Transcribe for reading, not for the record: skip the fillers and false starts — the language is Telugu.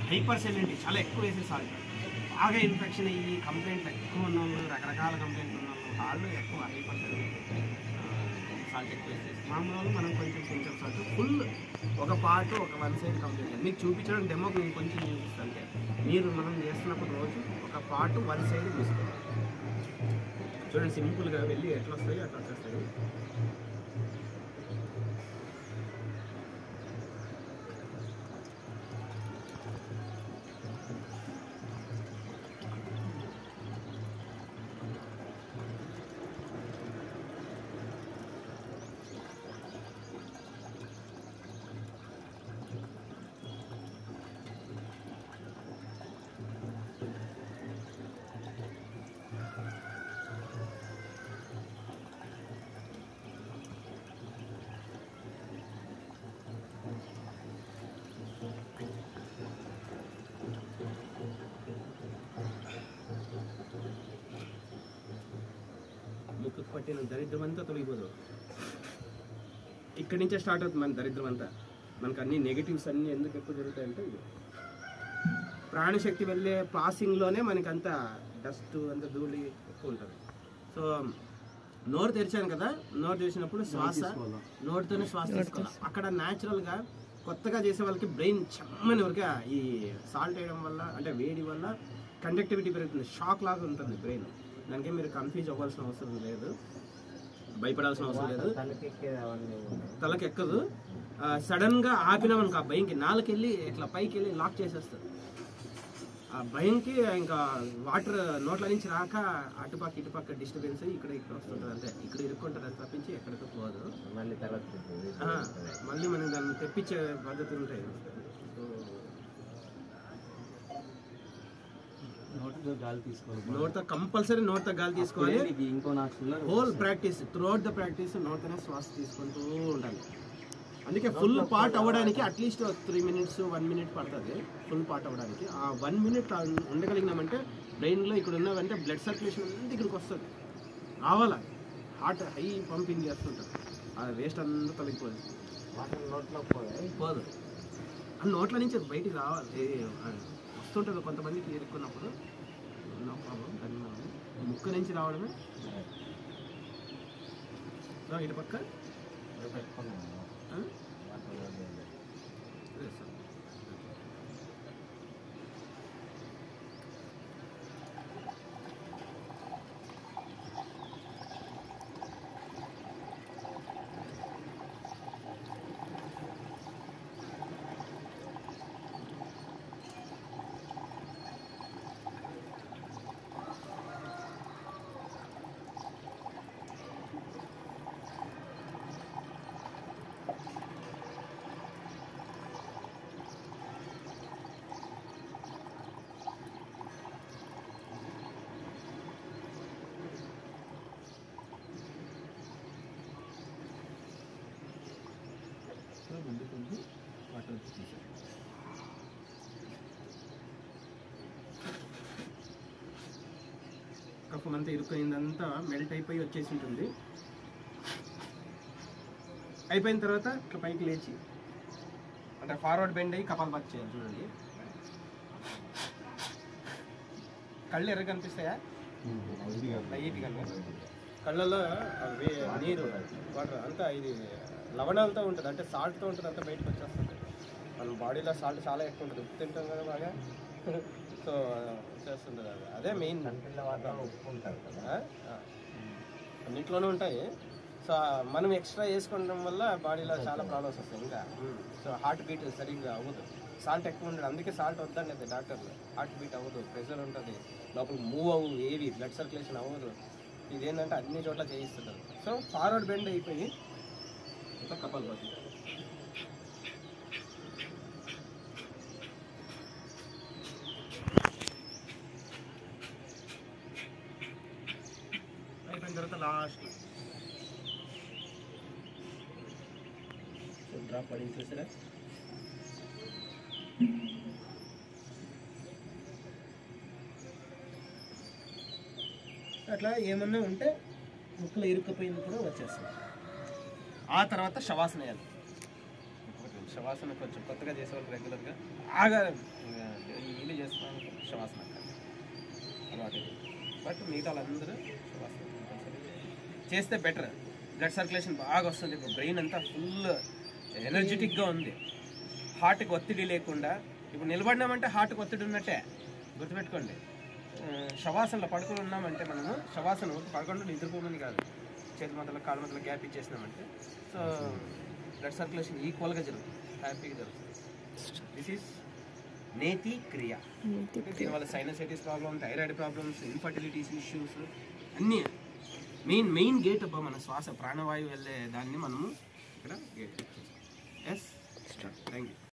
హైపర్ సెలినిటీ చాలా ఎక్కువ వేసే సాల్ట్, బాగా ఇన్ఫెక్షన్ అయ్యి కంప్లైంట్లు ఎక్కువ ఉన్న వాళ్ళు, రకరకాల కంప్లైంట్లు ఉన్న వాళ్ళు ఎక్కువ హైపర్ సెలినిటీ సాల్ట్ ఎక్కువ వేసేసి, మామూలు మనం కొంచెం సాల్ట్ ఫుల్ ఒక పార్ట్ ఒక వన్ సైడ్ కంప్లీట్ మీకు చూపించడం డెమోకి నేను కొంచెం చూపిస్తాను. అంటే మీరు మనం చేస్తున్నప్పుడు రోజు ఒక పార్ట్ వన్ సైడ్ తీసుకోవాలి. చూడండి సింపుల్గా వెళ్ళి ఎట్లా వస్తాయి అట్లా వచ్చేస్తాయి. ముక్కుకు పట్టిన దరిద్రం అంతా తొలగిపోదు. ఇక్కడి నుంచే స్టార్ట్ అవుతుంది మన దరిద్రం అంతా. మనకు అన్ని నెగిటివ్స్ అన్నీ ఎందుకు ఎక్కువ జరుగుతాయంటే ఇది ప్రాణశక్తి వెళ్ళే పాసింగ్లోనే మనకి అంత డస్ట్ అంత ధూళి ఎక్కువ ఉంటుంది. సో నోరు తెరిచాను కదా, నోరు తెరిచినప్పుడు శ్వాస నోటితోనే శ్వాస తీసుకోవాలి. అక్కడ న్యాచురల్గా కొత్తగా చేసే వాళ్ళకి బ్రెయిన్ చెమ్మని వరకు ఈ సాల్ట్ వేయడం వల్ల అంటే వేడి వల్ల కండక్టివిటీ పెరుగుతుంది, షాక్ లాగా ఉంటుంది బ్రెయిన్. దానికే మీరు కన్ఫ్యూజ్ అవ్వాల్సిన అవసరం లేదు, భయపడాల్సిన అవసరం లేదు. తలకి ఎక్కదు. సడన్గా ఆపినామనుకో ఆ భయంకి నాలుకెళ్ళి ఇట్లా పైకి వెళ్ళి లాక్ చేసేస్తుంది. ఆ భయంకి ఇంకా వాటర్ నోట్ల నుంచి రాక అటుపక్క ఇటుపక్క డిస్టర్బెన్స్ అయ్యి ఇక్కడ వస్తుంటుంది. అంతే, ఇక్కడ ఇరుక్కుంటుంది. అది తప్పించి ఎక్కడికి పోదు. మళ్ళీ మనం దాన్ని తెప్పించే పద్ధతి ఉంటాయి. నోటితో కంపల్సరీ నోటితో గాలి తీసుకోవాలి. Whole practice throughout the practice నోటితోనే శ్వాస తీసుకుంటూ ఉండాలి. అందుకే ఫుల్ పార్ట్ అవ్వడానికి అట్లీస్ట్ 3 minutes 1 minute పడుతుంది. ఫుల్ పార్ట్ అవ్వడానికి ఆ 1 minute ఉండగలిగినామంటే బ్రెయిన్లో ఇక్కడ ఉన్నవంటే బ్లడ్ సర్క్యులేషన్ అంతా ఇక్కడికి వస్తుంది, రావాలా. హార్ట్ హై పంపింగ్ చేస్తుంటుంది, ఆ వేస్ట్ అంతా తొలగిపోదు, పోదు. ఆ నోట్ల నుంచి బయటికి రావాలి, వస్తుంటుంది. కొంతమందికి ఎరుక్కున్నప్పుడు నో ప్రాబ్లం, దాన్ని ముక్కు నుంచి రావడమే. ఇటు పక్క కఫం అంతా ఇరుక్కుపోయిందంతా మెల్ట్ అయిపోయి వచ్చేసి ఉంటుంది. అయిపోయిన తర్వాత ఇట్లా పైకి లేచి అంటే ఫార్వర్డ్ బెండ్ అయ్యి కపాలభాతి చేయాలి. చూడండి, కళ్ళు ఎర్ర కనిపిస్తాయా? లైట్గా కళ్ళల్లో నీరు వాటర్ అంతా ఇది లవణాలతో ఉంటుంది, అంటే సాల్ట్తో ఉంటుంది, అంతా బయటకు వచ్చేస్తుంది. మన బాడీలో సాల్ట్ చాలా ఎక్కువ ఉంటుంది, ఉప్పు తింటాం కదా బాగా, సో వచ్చేస్తుంది. అదే మెయిన్. ఉప్పు ఉంటుంది కదా, అన్నింటిలోనే ఉంటాయి. సో మనం ఎక్స్ట్రా వేసుకోవడం వల్ల బాడీలో చాలా ప్రాబ్లమ్స్ వస్తాయి. ఇంకా సో హార్ట్ బీట్ సరిగ్గా అవ్వదు, సాల్ట్ ఎక్కువ ఉంటుంది. అందుకే సాల్ట్ వద్దనేది డాక్టర్లు. హార్ట్ బీట్ అవ్వదు, ప్రెషర్ ఉంటుంది, లోపల మూవ్ అవ్వు, ఏవి బ్లడ్ సర్క్యులేషన్ అవ్వదు. ఇదేంటంటే అన్ని చోట్ల చేయిస్తుంటారు. సో ఫార్వర్డ్ బెండ్ అయిపోయి ఇట్లా కపాలభాతి. అయిపోయిన తర్వాత లాస్ట్ డ్రాప్ పడి చూసారా, అట్లా ఏమన్నా ఉంటే ముక్కలు ఇరుక్కుపోయింది కూడా వచ్చేస్తుంది. ఆ తర్వాత శవాసన వేయాలి. శవాసన కొంచెం కొత్తగా చేసేవాళ్ళు రెగ్యులర్గా బాగా చేస్తున్నాం అనుకో శవాసన అలవాటు. బట్ మిగతా వాళ్ళందరూ శవాసన చేస్తే బెటర్. బ్లడ్ సర్క్యులేషన్ బాగా వస్తుంది. ఇప్పుడు బ్రెయిన్ అంతా ఫుల్ ఎనర్జెటిక్గా ఉంది. హార్ట్కి ఒత్తిడి లేకుండా, ఇప్పుడు నిలబడినామంటే హార్ట్కి ఒత్తిడి ఉన్నట్టే గుర్తుపెట్టుకోండి. శవాసనలో పడుకొని ఉన్నామంటే మనము శవాసన పడుకుండా నిద్రపోమని కాదు, చేతి మధ్యలో కాళ్ళ మధ్యలో గ్యాప్ ఇచ్చేసినామంటే సో బ్లడ్ సర్క్యులేషన్ ఈక్వల్గా జరుగుతుంది, హ్యాపీగా జరుగుతుంది. This is neti kriya. దీనివల్ల sinusitis problem, thyroid problems, infertilities issues అన్నీ మెయిన్ గేట్ అబ్బా మన శ్వాస ప్రాణవాయువు వెళ్ళే దాన్ని మనము ఇక్కడ గేట్. Yes, thank you.